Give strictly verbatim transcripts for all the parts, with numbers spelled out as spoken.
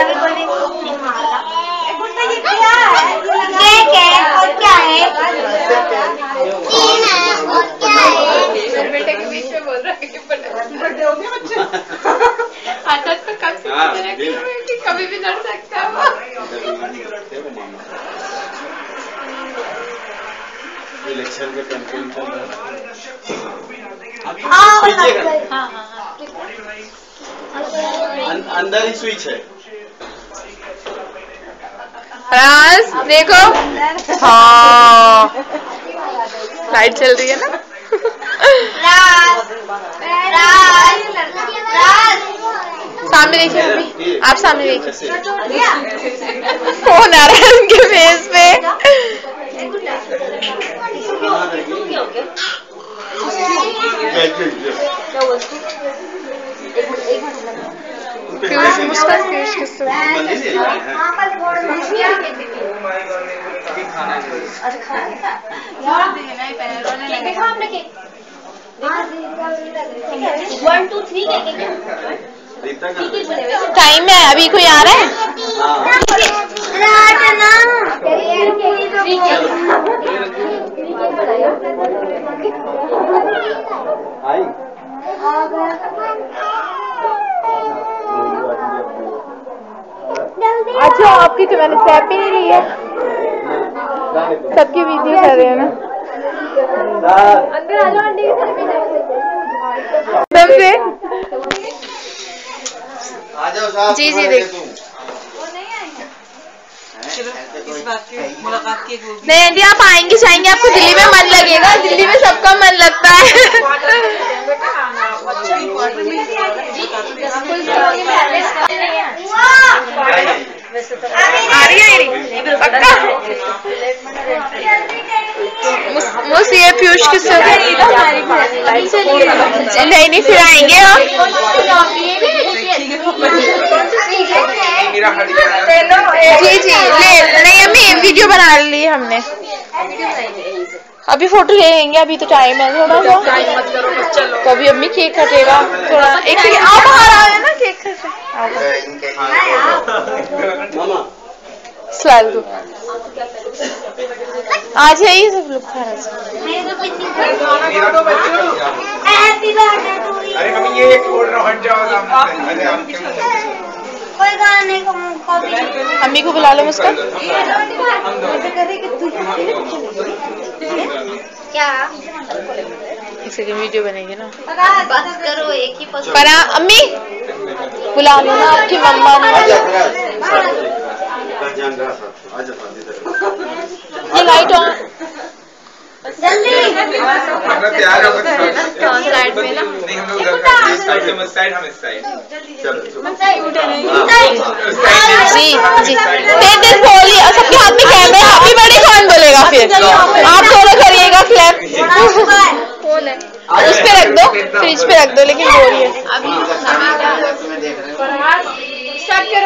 Cake है और क्या है? चीन है और क्या है? बेटे के बीच में बोल रहा है कि बर्थडे हो गया बच्चे। आता तो कब से कि कभी भी लड़ सकता है वो। इलेक्शन के कैंपेन चल रहा है। हाँ हाँ अंदर ही स्विच है। राज देखो, हाँ लाइट चल रही है ना। राज राज राज सामने देखिए मम्मी, आप सामने देखिए। फोन आ रहा है उनके फेस पे। पीयूष मुस्कान, पीयूष किससे? वन टू थ्री टाइम है, अभी कोई आ रहा है? अच्छा आपकी तो मैंने स्नैप भी नहीं ली है, सबकी वीडियो कर रहे हैं ना। अंदर आ जाओ आंटी से। आ जाओ साहब। जी जी देख इस बात की मुलाकात की नहीं आंटी, आप आएंगे जाएंगे आपको दिल्ली में मन लगेगा, दिल्ली में सबका मन लगता है। आ रही है पक्का? मुझ ये पीयूष के साथ नहीं नहीं फिर आएंगे हम। जी जी ले नहीं अम्मी वीडियो बना ली हमने, अभी फोटो ले लेंगे, अभी तो टाइम है थोड़ा सा। तो अभी अम्मी केक कटेगा थोड़ा, एक सेकंड आप बाहर आ रहे हैं ना केक कटे। स्लाइड दो आज है ये सब लोग खा रहे हैं। अरे मम्मी ये एक छोड़ रहा हट जाओ सामने। कोई गाने को अम्मी को बुला लो मुस्कान। क्या एक सेकंड वीडियो बनेगी ना, बस करो एक ही पसंद। पर अम्मी बुला लो ना आपकी मम्मा ने। ये लाइट ऑन जल्दी तैयार हो साइड में ना। नहीं हम लोग इस साइड हम इस साइड हम इस साइड चलो जी जी तेज तेज बोलिए, सबके हाथ में कैमरा, हैप्पी बर्थडे कौन बोलेगा फिर? आप दोनों करिएगा क्लैप। उस पे रख दो, फ्रिज पे रख दो, लेकिन बोलिए स्टार्ट करो।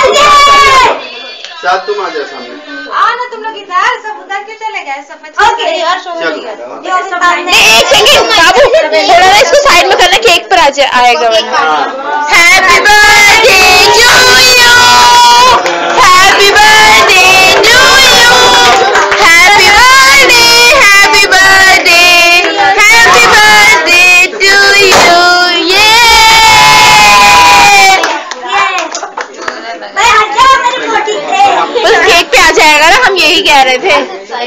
साथ तुम आ जाओ सामने। आना तुम लोग इधर, सब उधर क्यों चले गए? सब ओके यार नहीं एक सेकंड बाबू, थोड़ा ना इसको साइड में करना, केक पर आ जाए आएगा वरना। Happy birthday to you, happy birthday to you, happy birthday, happy birthday, happy birthday to you. ये बस केक पे आ जाएगा ना, हम यही कह रहे थे।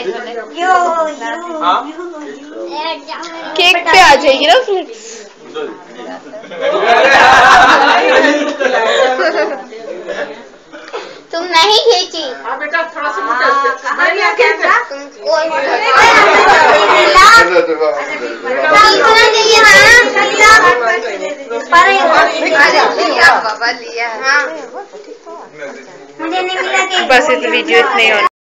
केक पे आ जाएगी ना फ्लिक्स। तुम नहीं खींची बेटा थोड़ा सा मुझे नहीं मिला। बस इस वीडियो इतने ही होना।